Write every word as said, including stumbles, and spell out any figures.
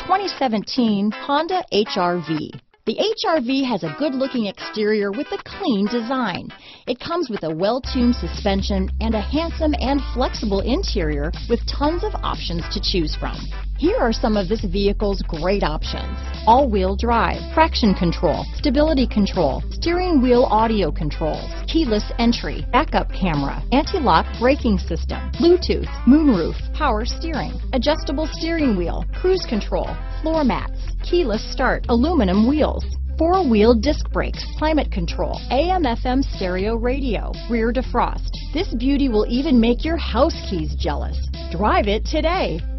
twenty seventeen Honda H R V. The H R V has a good-looking exterior with a clean design. It comes with a well-tuned suspension and a handsome and flexible interior with tons of options to choose from. Here are some of this vehicle's great options: all-wheel drive, traction control, stability control, steering wheel audio controls, keyless entry, backup camera, anti-lock braking system, Bluetooth, moonroof, power steering, adjustable steering wheel, cruise control, floor mats, keyless start, aluminum wheels, four-wheel disc brakes, climate control, A M F M stereo radio, rear defrost. This beauty will even make your house keys jealous. Drive it today.